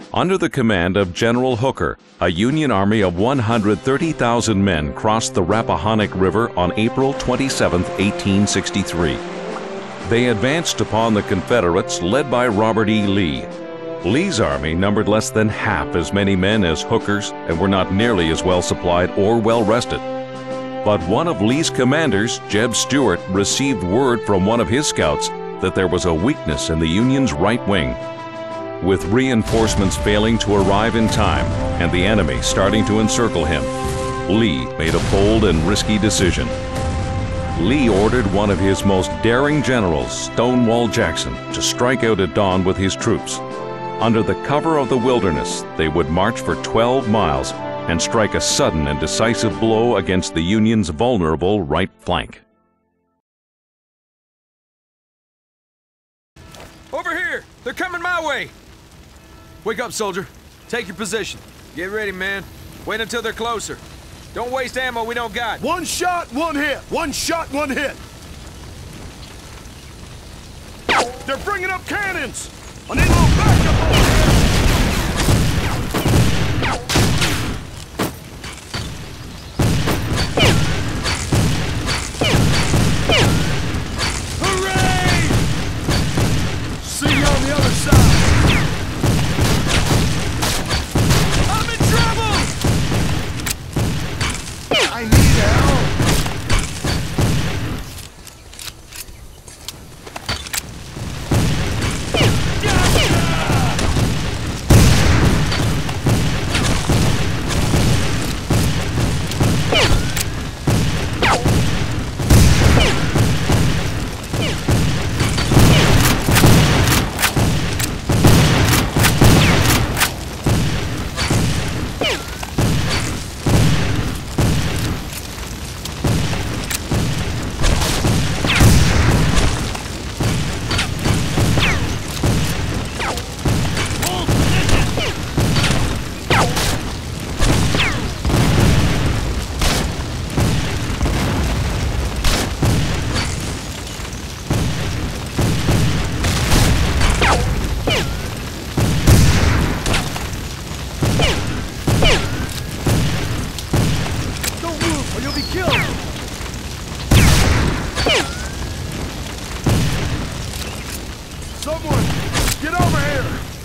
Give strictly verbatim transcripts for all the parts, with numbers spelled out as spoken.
Under the command of General Hooker, a Union army of one hundred thirty thousand men crossed the Rappahannock River on April twenty-seventh, eighteen sixty-three. They advanced upon the Confederates led by Robert E. Lee. Lee's army numbered less than half as many men as Hooker's and were not nearly as well supplied or well rested. But one of Lee's commanders, Jeb Stuart, received word from one of his scouts that there was a weakness in the Union's right wing. With reinforcements failing to arrive in time and the enemy starting to encircle him, Lee made a bold and risky decision. Lee ordered one of his most daring generals, Stonewall Jackson, to strike out at dawn with his troops. Under the cover of the wilderness, they would march for twelve miles and strike a sudden and decisive blow against the Union's vulnerable right flank. Over here! They're coming my way! Wake up, soldier. Take your position. Get ready, man. Wait until they're closer. Don't waste ammo we don't got. One shot, one hit. One shot, one hit. They're bringing up cannons. I need a little backup over here. Hooray! See you on the other side. I'm in trouble! I need help! Someone, get over here!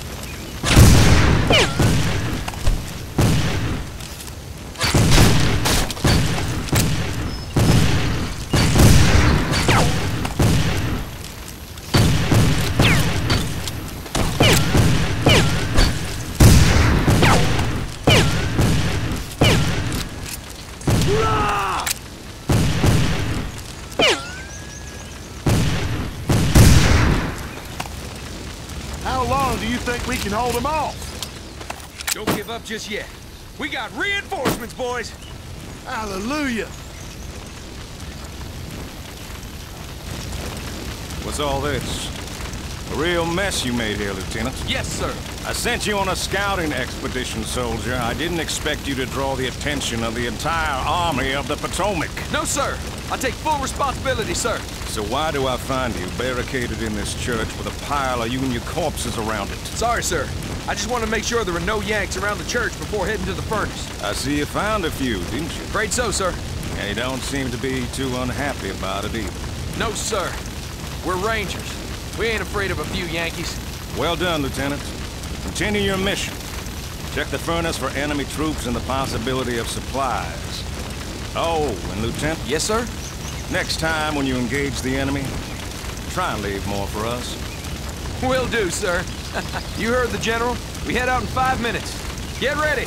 How long do you think we can hold them off? Don't give up just yet. We got reinforcements, boys! Hallelujah! What's all this? A real mess you made here, Lieutenant. Yes, sir. I sent you on a scouting expedition, soldier. I didn't expect you to draw the attention of the entire Army of the Potomac. No, sir. I take full responsibility, sir. So why do I find you barricaded in this church with a pile of Union corpses around it? Sorry, sir. I just wanted to make sure there were no Yanks around the church before heading to the furnace. I see you found a few, didn't you? Afraid so, sir. And you don't seem to be too unhappy about it either. No, sir. We're Rangers. We ain't afraid of a few Yankees. Well done, Lieutenant. Continue your mission. Check the furnace for enemy troops and the possibility of supplies. Oh, and Lieutenant? Yes, sir? Next time when you engage the enemy, try and leave more for us. Will do, sir. You heard the General. We head out in five minutes. Get ready!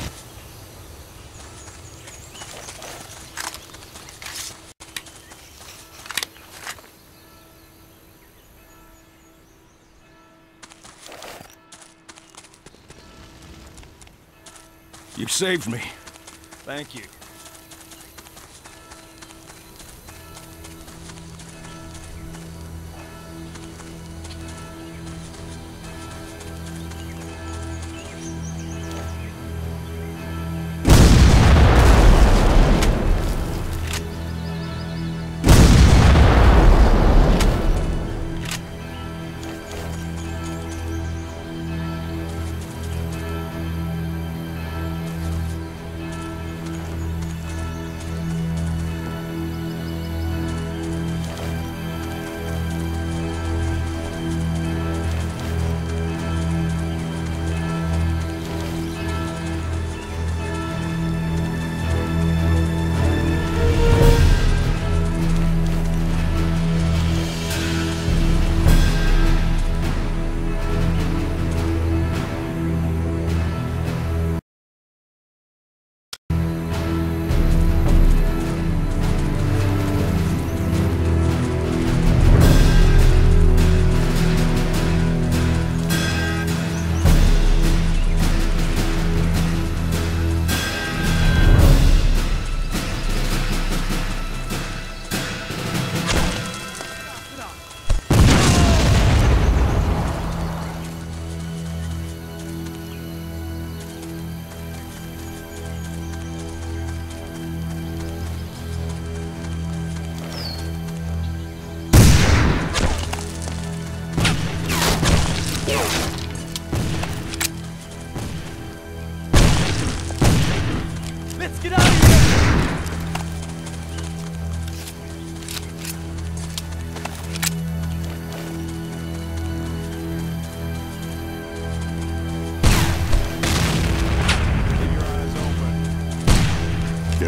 You've saved me. Thank you.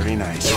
Very nice.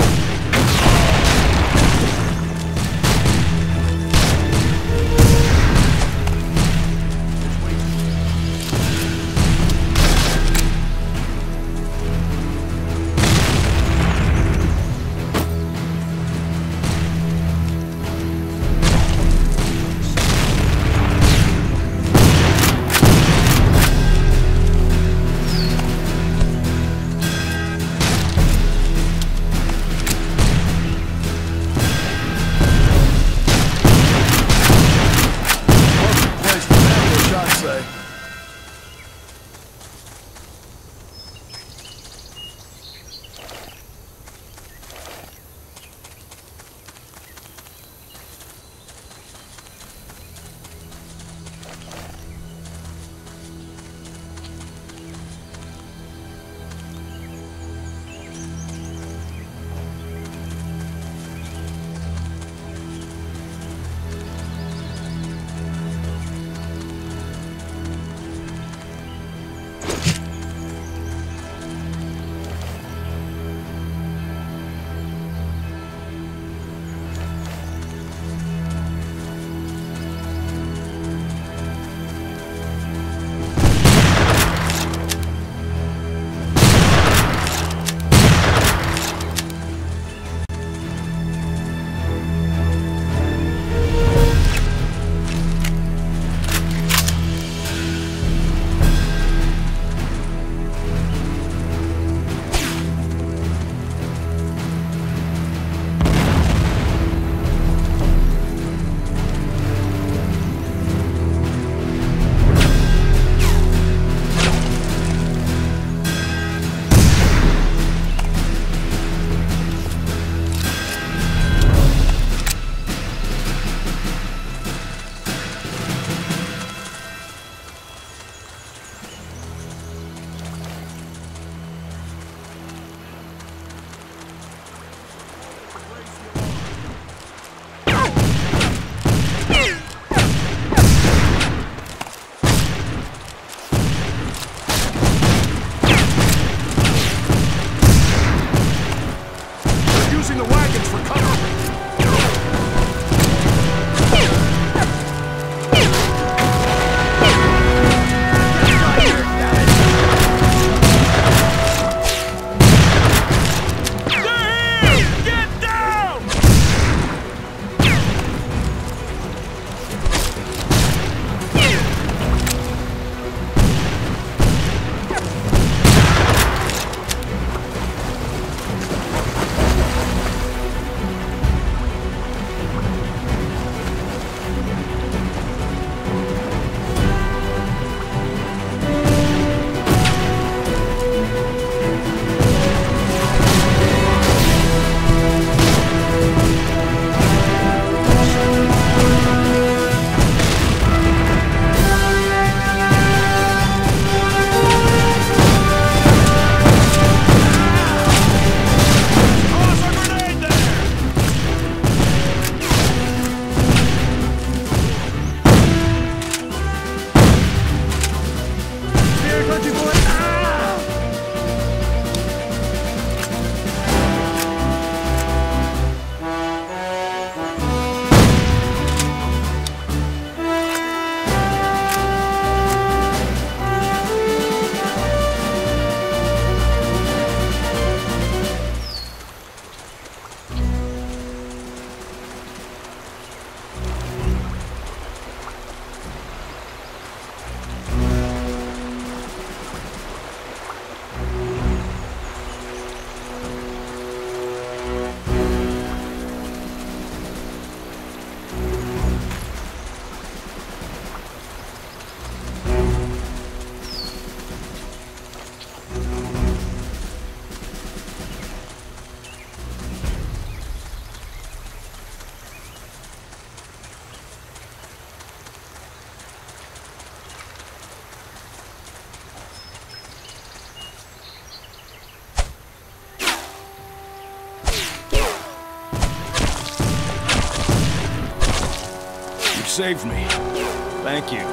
saved me. Thank you.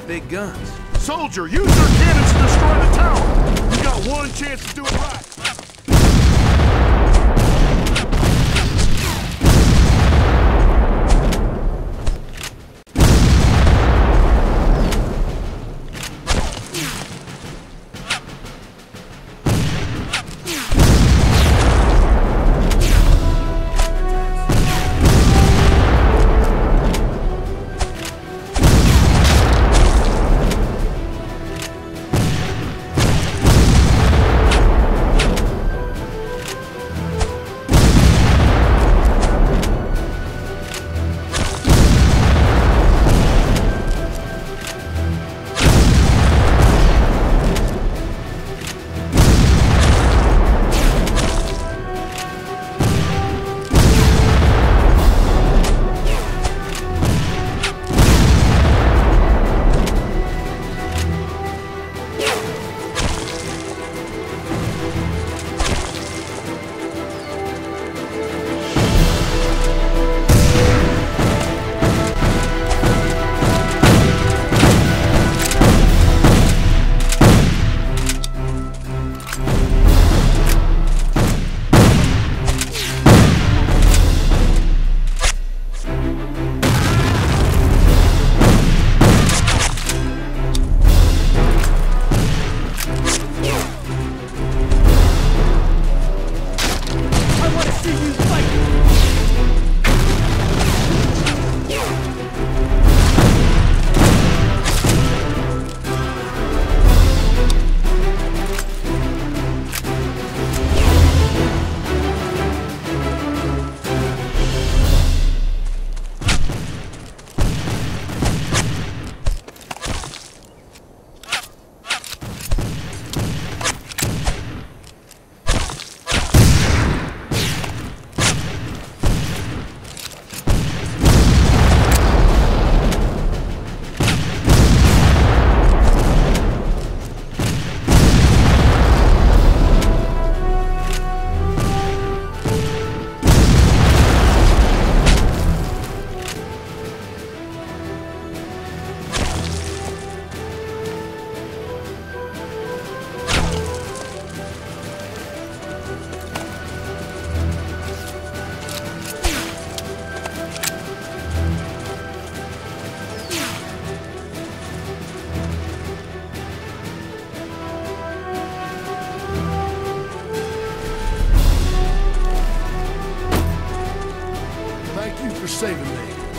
big guns. Soldier, use their cannons to destroy the tower! You got one chance to do it right! For saving me.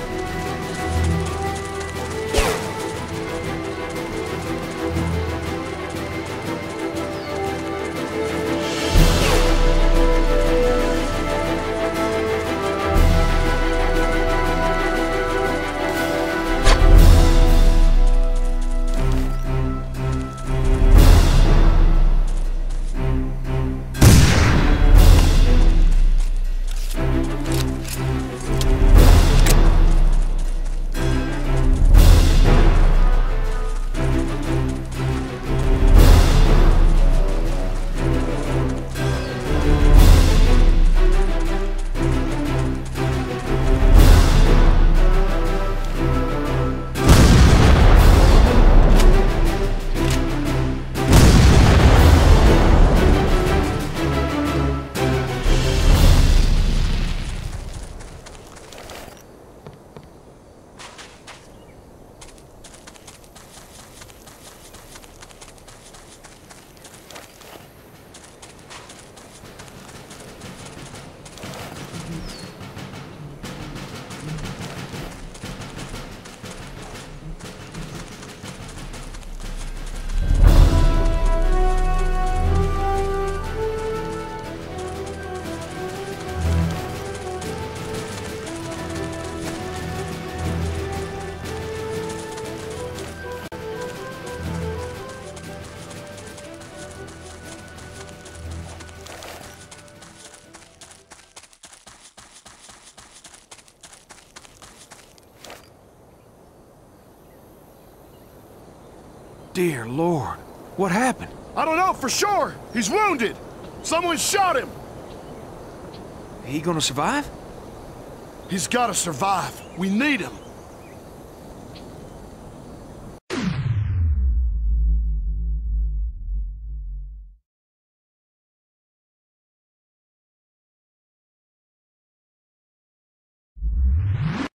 Dear Lord, what happened? I don't know for sure. He's wounded. Someone shot him. He gonna survive? He's gotta survive. We need him.